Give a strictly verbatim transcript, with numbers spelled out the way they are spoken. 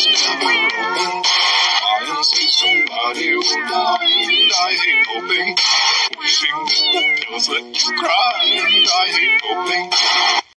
is never open. I am see somebody will die, and I hate hoping. Wishing that the pills let you cry, and I hate hoping.